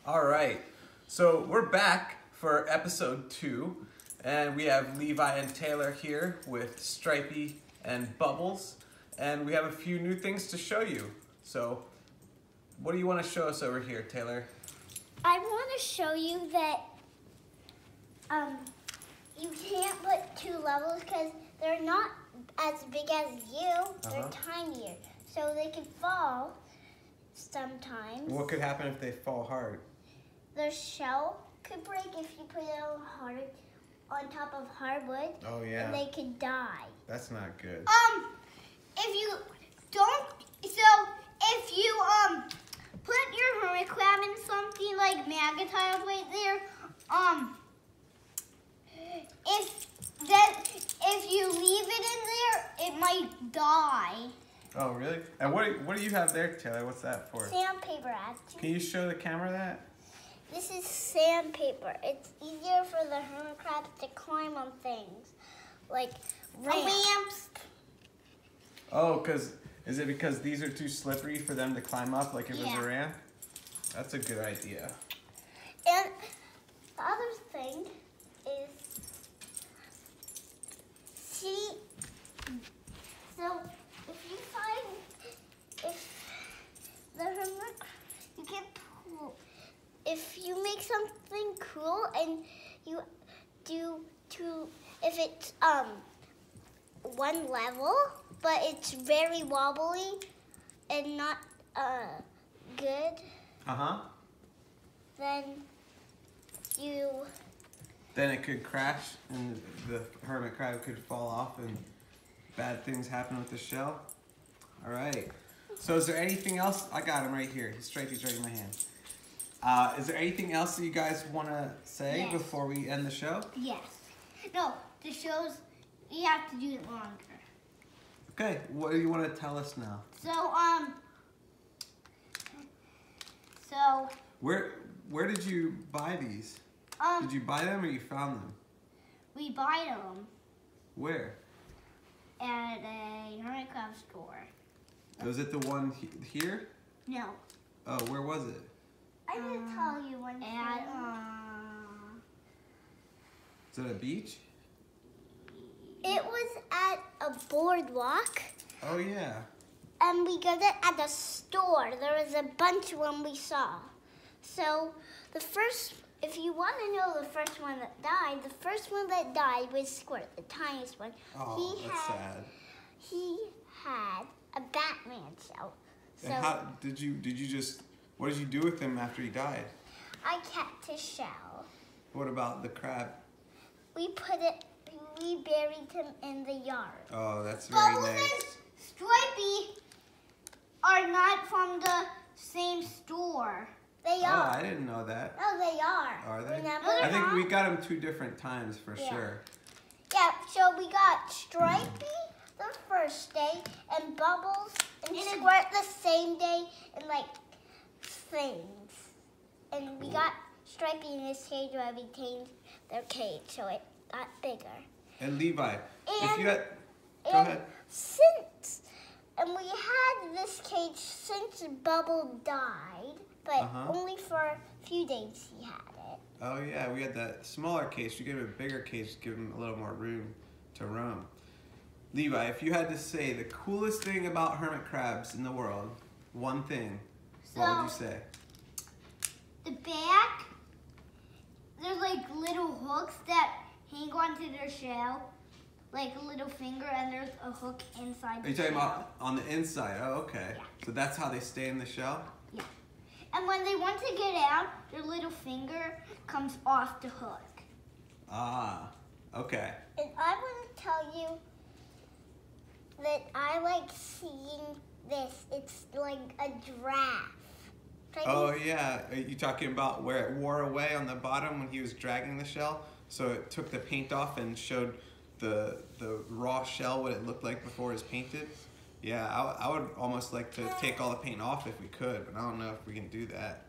All right, so we're back for episode 2, and we have Levi and Taylor here with Stripey and Bubbles, and we have a few new things to show you. So, what do you want to show us over here, Taylor? I want to show you that you can't put 2 levels because they're not as big as you. They're tinier, so they can fall sometimes. What could happen if they fall hard? Their shell could break if you put it on top of hardwood. Oh yeah. And they could die. That's not good. If you don't, if you put your hermit crab in something like Magotile right there, if you leave it in there, it might die. Oh really? And what do you have there, Taylor? What's that for? Sandpaper. Can you show the camera that? This is sandpaper. It's easier for the hermit crabs to climb on things, like ramps. Oh, is it because these are too slippery for them to climb up like it was a ramp? That's a good idea. And the other thing is, so the hermit, you get pulled. If you make something cool and you if it's one level, but it's very wobbly and not good, then it could crash and the hermit crab could fall off and bad things happen with the shell. All right. So is there anything else? I got him right here. Stripey's right in my hand. Is there anything else that you guys want to say before we end the show? Yes. No, the show's, you have to do it longer. Okay, what do you want to tell us now? So, where did you buy these? Did you buy them or you found them? We buy them. Where? At a hermit crab store. Was it the one here? No. Oh, where was it? I didn't tell you one. Is it a beach? It was at a boardwalk. Oh yeah. And we got it at the store. There was a bunch of them we saw. So if you want to know the first one that died, the first one that died was Squirt, the tiniest one. Oh, that's sad. He had a Batman shell. So and how did you what did you do with him after he died? I kept his shell. What about the crab? We buried him in the yard. Oh, that's very Bubbles nice. and Stripey are not from the same store. They are. Oh, I didn't know that. No, they are. Are they? Remember? I think we got them 2 different times for sure. Yeah, so we got Stripey the first day and Bubbles and Squirt the same day and like things. And we got Stripey in his cage while we tamed their cage, so it got bigger. And Levi, if you had... Go ahead. And we had this cage since Bubble died, but only for a few days he had it. Oh yeah, we had that smaller cage. You gave him a bigger cage to give him a little more room to roam. Levi, if you had to say the coolest thing about hermit crabs in the world, one thing, what would you say? The back, there's like little hooks that hang onto their shell, like a little finger, and there's a hook inside the shell. Are you talking about on the inside? Oh, okay. Yeah. So that's how they stay in the shell? Yeah. And when they want to get out, their little finger comes off the hook. Ah, okay. And I want to tell you that I like seeing this. It's like a giraffe. Oh yeah, are you talking about where it wore away on the bottom when he was dragging the shell? So it took the paint off and showed the raw shell, what it looked like before it was painted? Yeah, I would almost like to take all the paint off if we could, but I don't know if we can do that.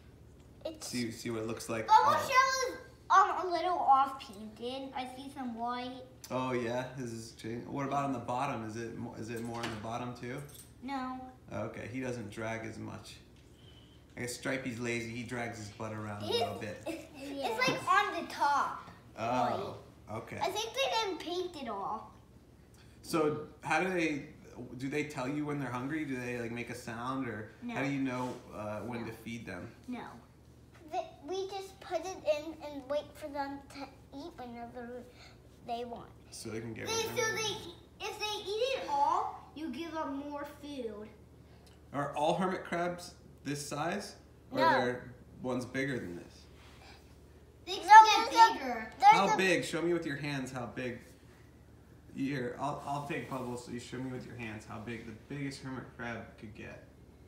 See what it looks like. Bubble shell is a little off painted. I see some white. Oh yeah, this is changing. What about on the bottom? Is it more on the bottom too? No. Okay, he doesn't drag as much. I guess Stripey's lazy. He drags his butt around a little bit. It's like on the top. Oh, okay. I think they didn't paint it all. So how do they tell you when they're hungry? Do they like make a sound, or No. how do you know when to feed them? No. We just put it in and wait for them to eat whenever they want. So they can get If they eat it all, you give them more food. Are all hermit crabs this size? Or No. are there ones bigger than this? They can get bigger. How big? Show me with your hands how big. Here, I'll take Bubbles so you show me with your hands how big the biggest hermit crab could get.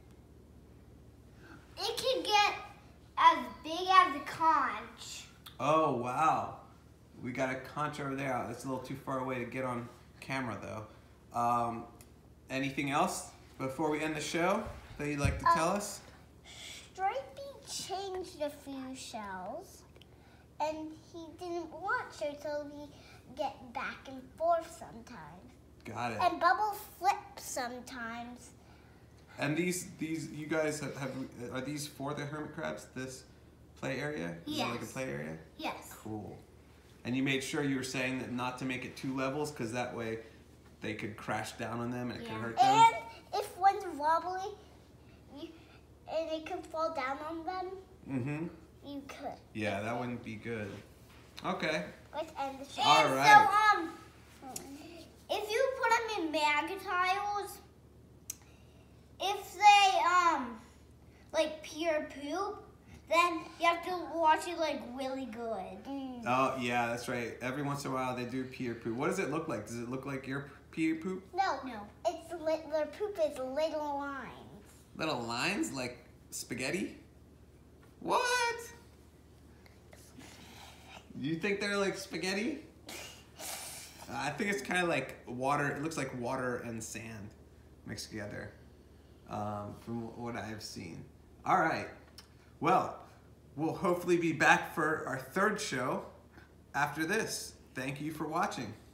It can get as big as a conch. Oh, wow. We got a conch over there. That's a little too far away to get on camera, though. Anything else before we end the show that you'd like to tell us? Stripey changed a few shells, and he didn't want to, so we get back and forth sometimes. Got it. And Bubbles flips sometimes. And these you guys are these for the hermit crabs? This play area? Is it like a Yes. play area? Yes. Cool. And you made sure you were saying that not to make it 2 levels, because that way they could crash down on them and it could hurt them. And if one's wobbly, and it could fall down on them, you could. Yeah, that wouldn't be good. Okay. Let's end the show. All right. So, if you put them in magatiles, if they, like pure poop, then you have to watch it like really good. Oh, yeah, that's right. Every once in a while they do pee or poop. What does it look like? Does it look like your pee or poop? No. It's their poop is little lines. Little lines like spaghetti? What? You think they're like spaghetti? I think it's kind of like water. It looks like water and sand mixed together, from what I've seen. All right. Well, we'll hopefully be back for our 3rd show after this. Thank you for watching.